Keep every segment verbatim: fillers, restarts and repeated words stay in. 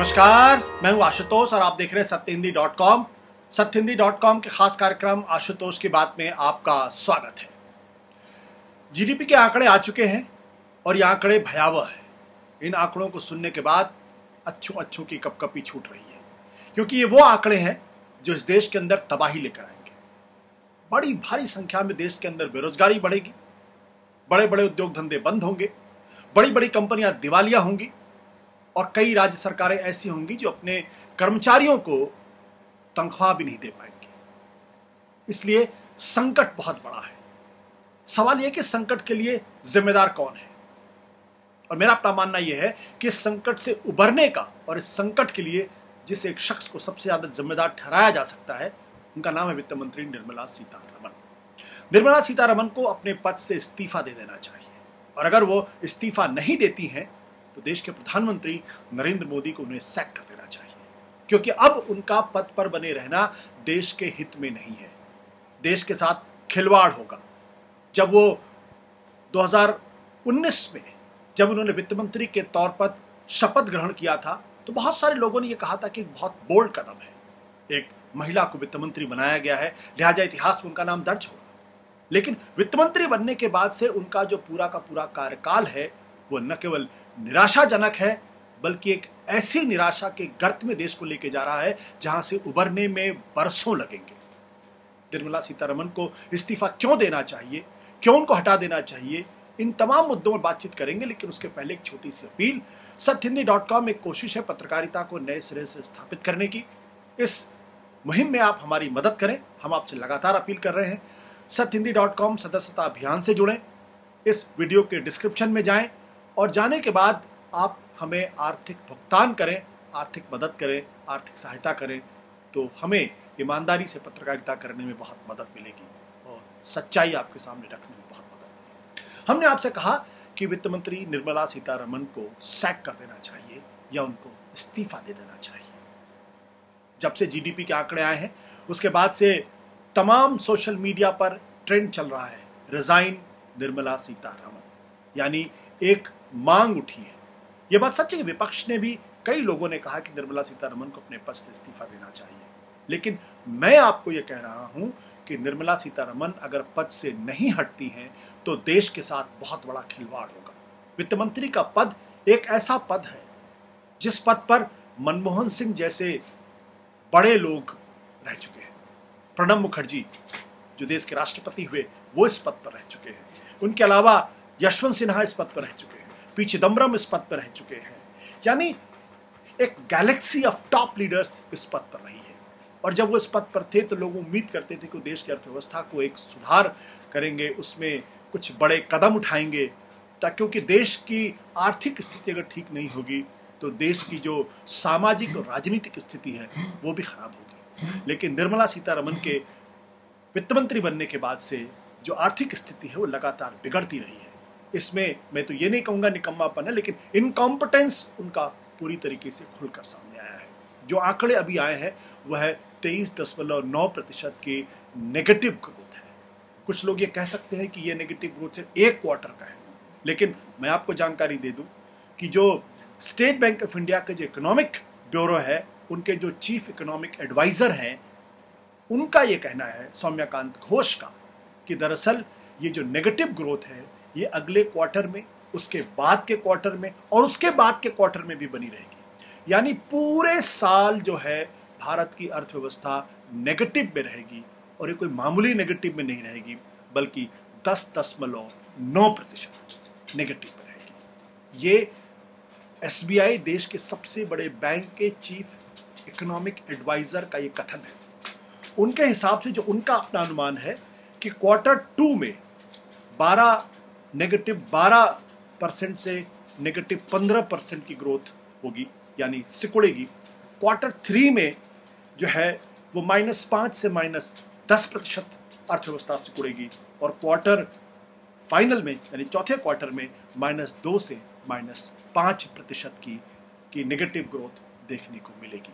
नमस्कार, मैं हूं आशुतोष और आप देख रहे हैं सत्य हिंदी डॉट कॉम। सत्य हिंदी डॉट कॉम के खास कार्यक्रम आशुतोष की बात में आपका स्वागत है। जीडीपी के आंकड़े आ चुके हैं और ये आंकड़े भयावह हैं। इन आंकड़ों को सुनने के बाद अच्छों अच्छों की कपकपी छूट रही है, क्योंकि ये वो आंकड़े हैं जो इस देश के अंदर तबाही लेकर आएंगे। बड़ी भारी संख्या में देश के अंदर बेरोजगारी बढ़ेगी, बड़े बड़े उद्योग धंधे बंद होंगे, बड़ी बड़ी कंपनियां दिवालिया होंगी और कई राज्य सरकारें ऐसी होंगी जो अपने कर्मचारियों को तनख्वाह भी नहीं दे पाएंगी। इसलिए संकट बहुत बड़ा है। सवाल यह कि संकट के लिए जिम्मेदार कौन है, और मेरा अपना मानना यह है कि इस संकट से उबरने का और इस संकट के लिए जिस एक शख्स को सबसे ज्यादा जिम्मेदार ठहराया जा सकता है, उनका नाम है वित्त मंत्री निर्मला सीतारमण। निर्मला सीतारमण को अपने पद से इस्तीफा दे देना चाहिए, और अगर वो इस्तीफा नहीं देती हैं तो देश के प्रधानमंत्री नरेंद्र मोदी को उन्हें सैक कर देना चाहिए, क्योंकि अब उनका पद पर बने रहना देश के हित में नहीं है। देश के साथ खिलवाड़ होगा। जब वो दो हज़ार उन्नीस में जब उन्होंने वित्त मंत्री के तौर पर शपथ ग्रहण किया था तो बहुत सारे लोगों ने यह कहा था कि बहुत बोल्ड कदम है, एक महिला को वित्त मंत्री बनाया गया है, लिहाजा इतिहास में उनका नाम दर्ज होगा। लेकिन वित्त मंत्री बनने के बाद से उनका जो पूरा का पूरा कार्यकाल है वो न केवल निराशाजनक है, बल्कि एक ऐसी निराशा के गर्त में देश को लेके जा रहा है जहां से उबरने में बरसों लगेंगे। निर्मला सीतारमण को इस्तीफा क्यों देना चाहिए, क्यों उनको हटा देना चाहिए, इन तमाम मुद्दों पर बातचीत करेंगे। लेकिन उसके पहले एक छोटी सी अपील। सत्य हिंदी डॉट कॉम एक कोशिश है पत्रकारिता को नए सिरे से स्थापित करने की। इस मुहिम में आप हमारी मदद करें, हम आपसे लगातार अपील कर रहे हैं। सत्य हिंदी डॉट कॉम सदस्यता अभियान से जुड़ें, इस वीडियो के डिस्क्रिप्शन में जाएं और जाने के बाद आप हमें आर्थिक भुगतान करें, आर्थिक मदद करें, आर्थिक सहायता करें, तो हमें ईमानदारी से पत्रकारिता करने में बहुत मदद मिलेगी और सच्चाई आपके सामने रखने में बहुत मदद मिलेगी। हमने आपसे कहा कि वित्त मंत्री निर्मला सीतारमण को सैक कर देना चाहिए या उनको इस्तीफा दे देना चाहिए। जब से जीडीपी के आंकड़े आए हैं उसके बाद से तमाम सोशल मीडिया पर ट्रेंड चल रहा है, रिजाइन निर्मला सीतारमण, यानी एक मांग उठी है। यह बात सच है कि विपक्ष ने भी, कई लोगों ने कहा कि निर्मला सीतारमण को अपने पद से इस्तीफा देना चाहिए। लेकिन मैं आपको यह कह रहा हूं कि निर्मला सीतारमण अगर पद से नहीं हटती हैं तो देश के साथ बहुत बड़ा खिलवाड़ होगा। वित्त मंत्री का पद एक ऐसा पद है जिस पद पर मनमोहन सिंह जैसे बड़े लोग रह चुके हैं। प्रणब मुखर्जी जो देश के राष्ट्रपति हुए वो इस पद पर रह चुके हैं। उनके अलावा यशवंत सिन्हा इस पद पर रह चुके हैं, पी चिदम्बरम इस पद पर रह चुके हैं। यानी एक गैलेक्सी ऑफ टॉप लीडर्स इस पद पर रही है। और जब वो इस पद पर थे तो लोग उम्मीद करते थे कि देश की अर्थव्यवस्था को एक सुधार करेंगे, उसमें कुछ बड़े कदम उठाएंगे, ताकि क्योंकि देश की आर्थिक स्थिति अगर ठीक नहीं होगी तो देश की जो सामाजिक और राजनीतिक स्थिति है वो भी खराब होगी। लेकिन निर्मला सीतारमण के वित्त मंत्री बनने के बाद से जो आर्थिक स्थिति है वो लगातार बिगड़ती रही है। इसमें मैं तो ये नहीं कहूंगा निकम्मापन है, लेकिन इनकॉम्पिटेंस उनका पूरी तरीके से खुलकर सामने आया है। जो आंकड़े अभी आए हैं वह है तेईस दशमलव नौ प्रतिशत की नेगेटिव ग्रोथ है। कुछ लोग ये कह सकते हैं कि ये नेगेटिव ग्रोथ सिर्फ एक क्वार्टर का है, लेकिन मैं आपको जानकारी दे दूं कि जो स्टेट बैंक ऑफ इंडिया के जो इकोनॉमिक ब्यूरो है, उनके जो चीफ इकोनॉमिक एडवाइजर हैं, उनका ये कहना है, सौम्यकांत घोष का, कि दरअसल ये जो नेगेटिव ग्रोथ है ये अगले क्वार्टर में, उसके बाद के क्वार्टर में और उसके बाद के क्वार्टर में भी बनी रहेगी। यानी पूरे साल जो है भारत की अर्थव्यवस्था नेगेटिव में रहेगी, और ये कोई मामूली नेगेटिव में नहीं रहेगी, बल्कि दस दशमलव नौ प्रतिशत नेगेटिव में रहेगी। ये एसबीआई, देश के सबसे बड़े बैंक के चीफ इकोनॉमिक एडवाइजर का ये कथन है। उनके हिसाब से जो उनका अपना अनुमान है कि क्वार्टर टू में बारह नेगेटिव बारह परसेंट से नेगेटिव पंद्रह परसेंट की ग्रोथ होगी, यानी सिकुड़ेगी। क्वार्टर थ्री में जो है वो माइनस पाँच से माइनस दस प्रतिशत अर्थव्यवस्था सिकुड़ेगी, और क्वार्टर फाइनल में यानी चौथे क्वार्टर में माइनस दो से माइनस पाँच प्रतिशत की की नेगेटिव ग्रोथ देखने को मिलेगी।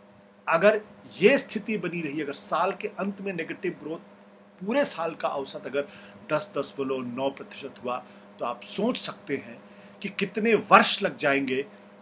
अगर ये स्थिति बनी रही, अगर साल के अंत में नेगेटिव ग्रोथ पूरे साल का औसत अगर दस दशमलव नौ प्रतिशत हुआ, तो आप सोच सकते हैं कि कितने वर्ष लग जाएंगे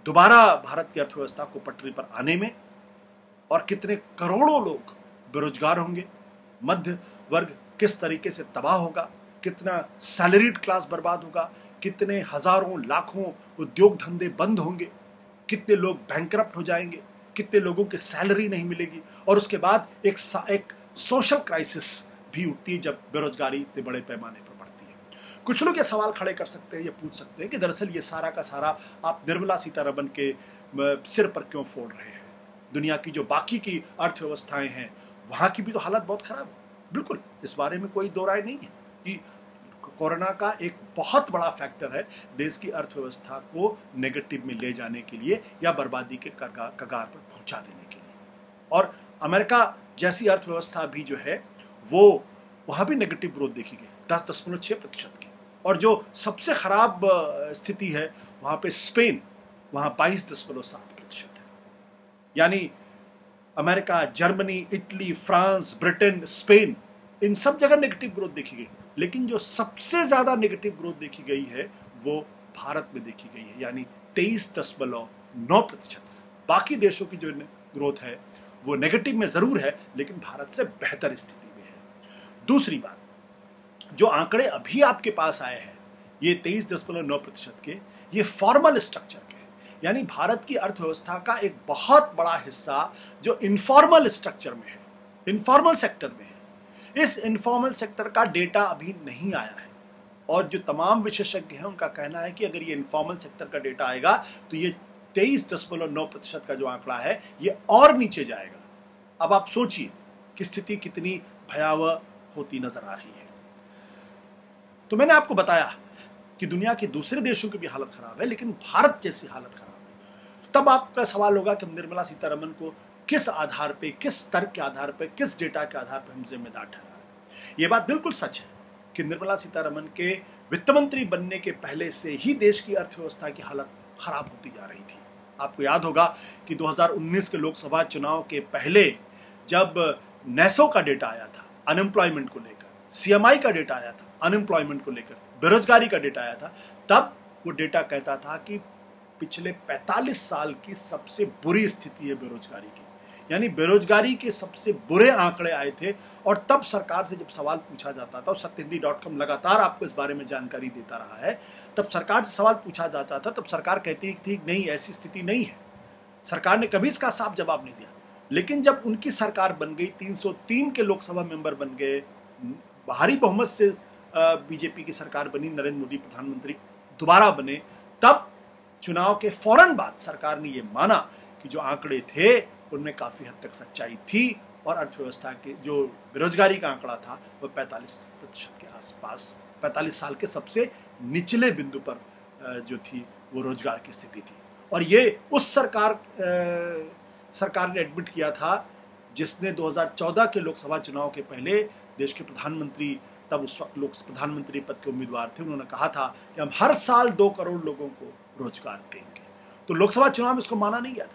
दोबारा भारत की अर्थव्यवस्था को पटरी पर आने में, और कितने करोड़ों लोग बेरोजगार होंगे, मध्य वर्ग किस तरीके से तबाह होगा, कितना सैलरीड क्लास बर्बाद होगा, कितने हजारों लाखों उद्योग धंधे बंद होंगे, कितने लोग बैंकरप्ट हो जाएंगे, कितने लोगों की सैलरी नहीं मिलेगी, और उसके बाद एक एक सोशल क्राइसिस भी उठती है जब बेरोजगारी इतने बड़े पैमाने पर बढ़ती है। कुछ लोग ये सवाल खड़े कर सकते हैं, ये पूछ सकते हैं कि दरअसल ये सारा का सारा आप निर्मला सीतारमण के सिर पर क्यों फोड़ रहे हैं? दुनिया की जो बाकी की अर्थव्यवस्थाएं हैं वहां की भी तो हालत बहुत खराब है। बिल्कुल, इस बारे में कोई दो राय नहीं है कि कोरोना का एक बहुत बड़ा फैक्टर है देश की अर्थव्यवस्था को नेगेटिव में ले जाने के लिए या बर्बादी के कगार कगार पर पहुंचा देने के लिए। और अमेरिका जैसी अर्थव्यवस्था भी जो है वो वहां भी नेगेटिव ग्रोथ देखी गई, दस दशमलव छह प्रतिशत की। और जो सबसे खराब स्थिति है वहां पे स्पेन, वहां बाईस दशमलव सात प्रतिशत है। यानी America, Germany, Italy, France, Britain, Spain, इन सब जगह नेगेटिव ग्रोथ देखी गई, लेकिन जो सबसे ज्यादा नेगेटिव ग्रोथ देखी गई है वो भारत में देखी गई है, यानी तेईस दशमलव नौ प्रतिशत। बाकी देशों की जो ग्रोथ है वो नेगेटिव में जरूर है, लेकिन भारत से बेहतर स्थिति में है। दूसरी बात, जो आंकड़े अभी आपके पास आए हैं ये तेईस दशमलव नौ प्रतिशत के, ये फॉर्मल स्ट्रक्चर के, यानी भारत की अर्थव्यवस्था का एक बहुत बड़ा हिस्सा जो इनफॉर्मल स्ट्रक्चर में है, इनफॉर्मल सेक्टर में है। इस इनफॉर्मल सेक्टर का डेटा अभी नहीं आया है, और जो तमाम विशेषज्ञ हैं उनका कहना है कि अगर ये इनफॉर्मल सेक्टर का डेटा आएगा तो ये तेईस दशमलव नौ प्रतिशत का जो आंकड़ा है ये और नीचे जाएगा। अब आप सोचिए कि स्थिति कितनी भयावह होती नजर आ रही है। तो मैंने आपको बताया कि दुनिया के दूसरे देशों की भी हालत खराब है, लेकिन भारत जैसी हालत खराब है। तब आपका सवाल होगा कि निर्मला सीतारमण को किस आधार पे, किस तर्क के आधार पे, किस डेटा के आधार पे हम जिम्मेदार ठहरा रहे हैं। यह बात बिल्कुल सच है कि निर्मला सीतारमण के वित्त मंत्री बनने के पहले से ही देश की अर्थव्यवस्था की हालत खराब होती जा रही थी। आपको याद होगा कि दो हज़ार उन्नीस के लोकसभा चुनाव के पहले जब नेसो का डेटा आया था अनएम्प्लॉयमेंट को लेकर, सीएमआई का डेटा आया था अनएम्प्लॉयमेंट को लेकर, बेरोजगारी का डेटा आया था, तब वो डेटा कहता था कि पिछले पैंतालीस साल की सबसे बुरी स्थिति है बेरोजगारी की, यानी बेरोजगारी के सबसे बुरे आंकड़े आए थे। और तब सरकार से जब सवाल पूछा जाता था, और सत्यहिंदी डॉट कॉम लगातार आपको इस बारे में जानकारी देता रहा है, तब सरकार से सवाल पूछा जाता था तब सरकार कहती थी नहीं, ऐसी स्थिति नहीं है। सरकार ने कभी इसका साफ जवाब नहीं दिया। लेकिन जब उनकी सरकार बन गई, तीन सौ तीन के लोकसभा मेंबर बन गए, भारी बहुमत से बीजेपी की सरकार बनी, नरेंद्र मोदी प्रधानमंत्री दोबारा बने, तब चुनाव के फौरन बाद सरकार ने यह माना कि जो आंकड़े थे उनमें काफी हद तक सच्चाई थी, और अर्थव्यवस्था के जो बेरोजगारी का आंकड़ा था वो पैंतालीस प्रतिशत के आसपास, पैंतालीस साल के सबसे निचले बिंदु पर जो थी वो रोजगार की स्थिति थी। और ये उस सरकार सरकार ने एडमिट किया था जिसने दो हज़ार चौदह के लोकसभा चुनाव के पहले देश के प्रधानमंत्री, तब उस वक्त लोक प्रधानमंत्री पद के उम्मीदवार थे, उन्होंने कहा था कि हम हर साल दो करोड़ लोगों को रोजगार देंगे। तो लोकसभा चुनाव में इसको माना नहीं गया था।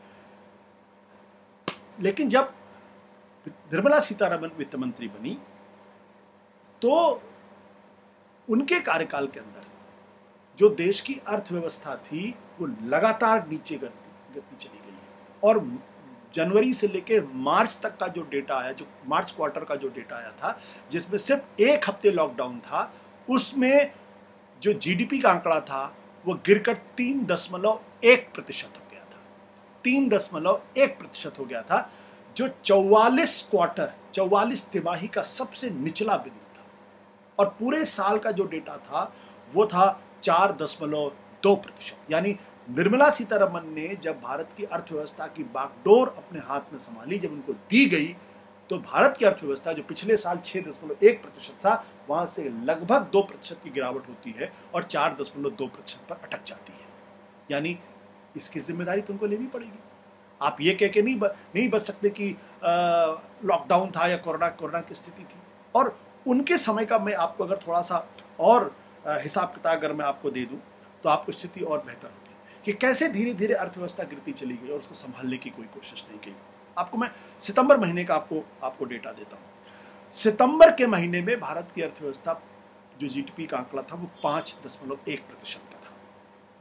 लेकिन जब निर्मला सीतारमण वित्त मंत्री बनी तो उनके कार्यकाल के अंदर जो देश की अर्थव्यवस्था थी वो लगातार नीचे गति चली गई है। और जनवरी से लेकर मार्च तक का जो डेटा आया, जो मार्च क्वार्टर का जो डेटा आया था, जिसमें सिर्फ एक हफ्ते लॉकडाउन था, उसमें जो जीडीपी का आंकड़ा था वो गिरकर तीन दशमलव एक प्रतिशत हो गया था। तीन दशमलव एक प्रतिशत हो गया था, जो चौवालीस क्वार्टर, चौवालीस तिमाही का सबसे निचला बिंदु था। और पूरे साल का जो डेटा था वो था चार दशमलव दो प्रतिशत। यानी निर्मला सीतारमण ने जब भारत की अर्थव्यवस्था की बागडोर अपने हाथ में संभाली, जब उनको दी गई, तो भारत की अर्थव्यवस्था जो पिछले साल छह दशमलव एक प्रतिशत था, वहां से लगभग दो प्रतिशत की गिरावट होती है और चार दशमलव दो प्रतिशत पर अटक जाती है। यानी इसकी जिम्मेदारी तुमको लेनी पड़ेगी। आप ये कह के नहीं ब, नहीं बच सकते कि लॉकडाउन था या कोरोना कोरोना की स्थिति थी। और उनके समय का मैं आपको अगर थोड़ा सा और हिसाब किताब अगर मैं आपको दे दूं तो आपको स्थिति और बेहतर होगी कि कैसे धीरे धीरे अर्थव्यवस्था गिरती चली गई और उसको संभालने की कोई कोशिश नहीं की। आपको मैं सितंबर महीने का आपको आपको डेटा देता हूं। सितंबर के महीने में भारत की अर्थव्यवस्था जो जीडीपी का आंकड़ा था वो पांच दशमलव एक प्रतिशत का था।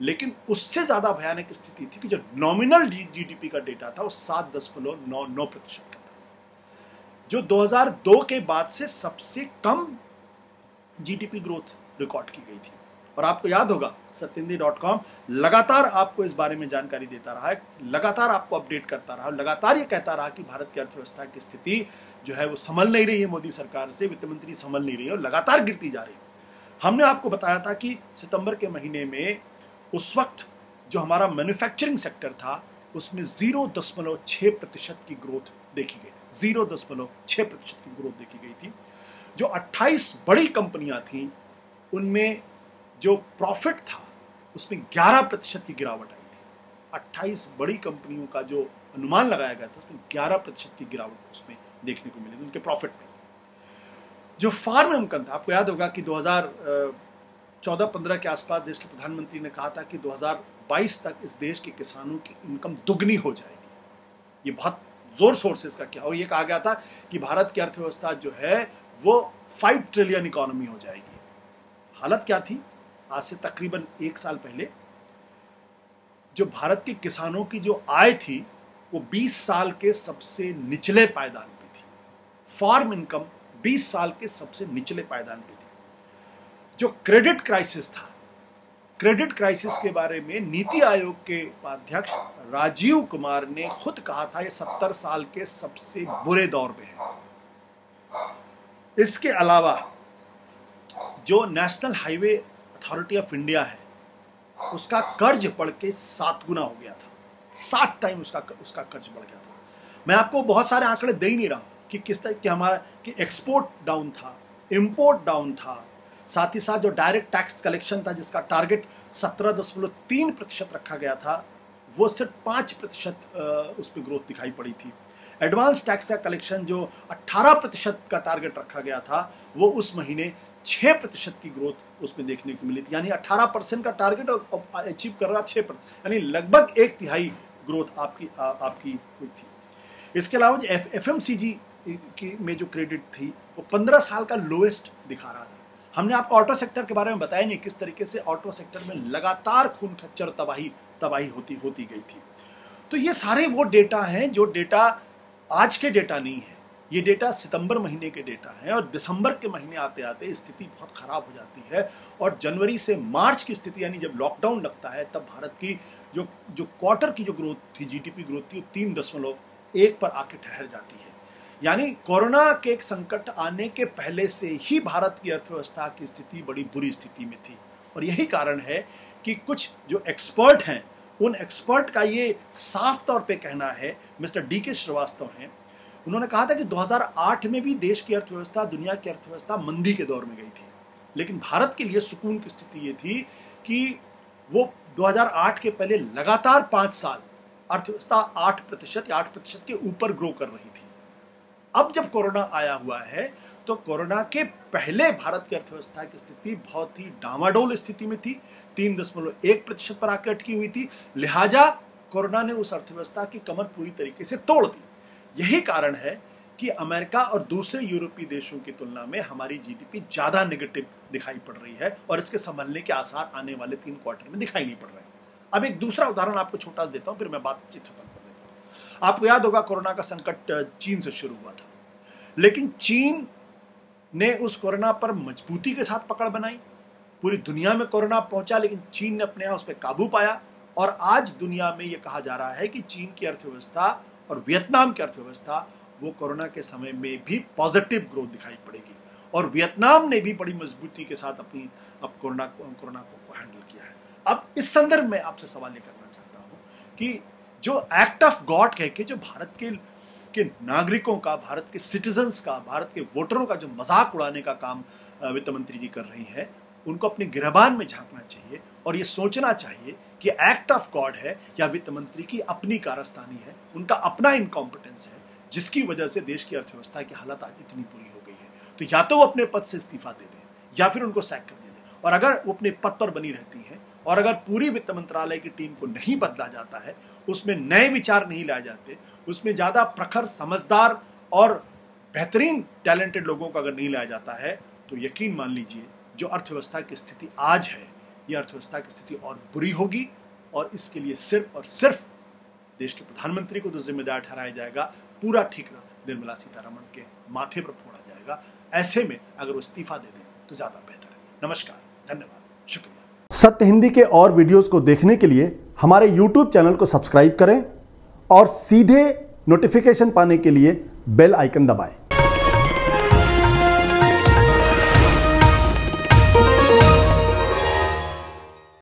लेकिन उससे ज्यादा भयानक स्थिति थी कि जो नॉमिनल जीडीपी का डेटा था वो सात दशमलव नौ नौ प्रतिशत का था, जो दो हज़ार दो के बाद से सबसे कम जीडीपी ग्रोथ रिकॉर्ड की गई थी। और आपको याद होगा सत्येंद्र डॉट कॉम लगातार आपको इस बारे में जानकारी देता रहा है, लगातार आपको अपडेट करता रहा, लगातार ये कहता रहा कि भारत की अर्थव्यवस्था की स्थिति जो है वो संभल नहीं रही है, मोदी सरकार से वित्त मंत्री संभल नहीं रही है और लगातार गिरती जा रही है। हमने आपको बताया था कि सितंबर के महीने में उस वक्त जो हमारा मैन्युफैक्चरिंग सेक्टर था उसमें जीरो दशमलव छः प्रतिशत की ग्रोथ देखी गई, जीरो दशमलव छः प्रतिशत की ग्रोथ देखी गई थी। जो अट्ठाईस बड़ी कंपनियां थीं उनमें जो प्रॉफिट था उसमें ग्यारह प्रतिशत की गिरावट आई थी। अट्ठाईस बड़ी कंपनियों का जो अनुमान लगाया गया था उसमें ग्यारह प्रतिशत की गिरावट उसमें देखने को मिली थी उनके प्रॉफिट में। जो फार्म इनकम था, आपको याद होगा कि दो हज़ार चौदह पंद्रह के आसपास देश के प्रधानमंत्री ने कहा था कि दो हज़ार बाईस तक इस देश के किसानों की इनकम दुगनी हो जाएगी। ये बहुत जोर शोर से इसका किया और ये कहा गया था कि भारत की अर्थव्यवस्था जो है वो फाइव ट्रिलियन इकोनॉमी हो जाएगी। हालत क्या थी? आज से तकरीबन एक साल पहले जो भारत के किसानों की जो आय थी वो बीस साल के सबसे निचले पायदान पे थी। फार्म इनकम बीस साल के सबसे निचले पायदान पे थी। जो क्रेडिट क्राइसिस था, क्रेडिट क्राइसिस के बारे में नीति आयोग के उपाध्यक्ष राजीव कुमार ने खुद कहा था ये सत्तर साल के सबसे बुरे दौर में है। इसके अलावा जो national highway authority of India है उसका कर्ज बढ़ के सात गुना हो गया था, सात टाइम उसका उसका कर्ज बढ़ गया था। मैं आपको बहुत सारे आंकड़े दे ही नहीं रहा हूं कि किस तरह कि हमारा कि एक्सपोर्ट डाउन था, इंपोर्ट डाउन था, साथ ही साथ जो डायरेक्ट टैक्स कलेक्शन था जिसका टारगेट सत्रह दशमलव तीन प्रतिशत रखा गया था वो सिर्फ पाँच प्रतिशत उस पर ग्रोथ दिखाई पड़ी थी। एडवांस टैक्स का कलेक्शन जो अट्ठारह प्रतिशत का टारगेट रखा गया था वो उस महीने छः प्रतिशत की ग्रोथ उसमें देखने को मिली थी, यानी अठारह परसेंट का टारगेट और अचीव कर रहा छः परसेंट, यानी लगभग एक तिहाई ग्रोथ आपकी आ, आपकी हुई थी। इसके अलावा जो एफ एम सी जी की में जो क्रेडिट थी वो पंद्रह साल का लोएस्ट दिखा रहा था। हमने आपको ऑटो सेक्टर के बारे में बताया नहीं किस तरीके से ऑटो सेक्टर में लगातार खून खच्चर तबाही तबाही होती होती गई थी। तो ये सारे वो डेटा हैं जो डेटा आज के डेटा नहीं है, ये डेटा सितंबर महीने के डेटा है और दिसंबर के महीने आते आते स्थिति बहुत खराब हो जाती है और जनवरी से मार्च की स्थिति यानी जब लॉकडाउन लगता है तब भारत की जो जो क्वार्टर की जो ग्रोथ थी, जीडीपी ग्रोथ थी, वो तीन दशमलव एक पर आके ठहर जाती है। यानी कोरोना के एक संकट आने के पहले से ही भारत की अर्थव्यवस्था की स्थिति बड़ी बुरी स्थिति में थी और यही कारण है कि कुछ जो एक्सपर्ट हैं उन एक्सपर्ट का ये साफ तौर पे कहना है, मिस्टर डी के श्रीवास्तव हैं, उन्होंने कहा था कि दो हज़ार आठ में भी देश की अर्थव्यवस्था, दुनिया की अर्थव्यवस्था मंदी के दौर में गई थी, लेकिन भारत के लिए सुकून की स्थिति ये थी कि वो दो हज़ार आठ के पहले लगातार पाँच साल अर्थव्यवस्था आठ प्रतिशत या आठ प्रतिशत के ऊपर ग्रो कर रही थी। अब जब कोरोना आया हुआ है तो कोरोना के पहले भारत की अर्थव्यवस्था की स्थिति बहुत ही डामाडोल स्थिति में थी, तीन दशमलव एक प्रतिशत पर आकर अटकी हुई थी। लिहाजा कोरोना ने उस अर्थव्यवस्था की कमर पूरी तरीके से तोड़ दी। यही कारण है कि अमेरिका और दूसरे यूरोपीय देशों की तुलना में हमारी जीडीपी ज्यादा नेगेटिव दिखाई पड़ रही है और इसके संभलने के आसार आने वाले तीन क्वार्टर में दिखाई नहीं पड़ रहे हैं। अब एक दूसरा उदाहरण आपको छोटा सा देता हूं, फिर मैं बातचीत खत्म कर देता हूं। आपको याद होगा कोरोना का संकट चीन से शुरू हुआ था, लेकिन चीन ने उस कोरोना पर मजबूती के साथ पकड़ बनाई। पूरी दुनिया में कोरोना पहुंचा लेकिन चीन ने अपने यहाँ उस पर काबू पाया और आज दुनिया में यह कहा जा रहा है कि चीन की अर्थव्यवस्था और वियतनाम की अर्थव्यवस्था वो कोरोना के समय में भी पॉजिटिव ग्रोथ दिखाई पड़ेगी और वियतनाम ने भी बड़ी मजबूती के साथ अपनी अब कोरोना कोरोना को हैंडल किया है। अब इस संदर्भ में आपसे सवाल ये करना चाहता हूँ कि जो एक्ट ऑफ गॉड कह के जो भारत के के नागरिकों का, भारत के सिटीजन्स का, भारत के वोटरों का जो मजाक उड़ाने का काम वित्त मंत्री जी कर रही हैं, उनको अपने गिरबान में झांकना चाहिए और ये सोचना चाहिए कि एक्ट ऑफ गॉड है या वित्त मंत्री की अपनी कारस्तानी है, उनका अपना इनकॉम्पिटेंस है जिसकी वजह से देश की अर्थव्यवस्था की हालत आज इतनी बुरी हो गई है। तो या तो वो अपने पद से इस्तीफा दे दें या फिर उनको सैक कर दे दें, और अगर वो अपने पद पर बनी रहती हैं और अगर पूरी वित्त मंत्रालय की टीम को नहीं बदला जाता है, उसमें नए विचार नहीं लाए जाते, उसमें ज्यादा प्रखर, समझदार और बेहतरीन टैलेंटेड लोगों को अगर नहीं लाया जाता है, तो यकीन मान लीजिए जो अर्थव्यवस्था की स्थिति आज है ये अर्थव्यवस्था की स्थिति और बुरी होगी और इसके लिए सिर्फ और सिर्फ देश के प्रधानमंत्री को तो जिम्मेदार ठहराया जाएगा, पूरा ठीकरा निर्मला सीतारमण के माथे पर फोड़ा जाएगा। ऐसे में अगर वो इस्तीफा दे दें तो ज्यादा बेहतर है। नमस्कार, धन्यवाद, शुक्रिया। सत्य हिंदी के और वीडियोस को देखने के लिए हमारे यूट्यूब चैनल को सब्सक्राइब करें और सीधे नोटिफिकेशन पाने के लिए बेल आइकन दबाएं।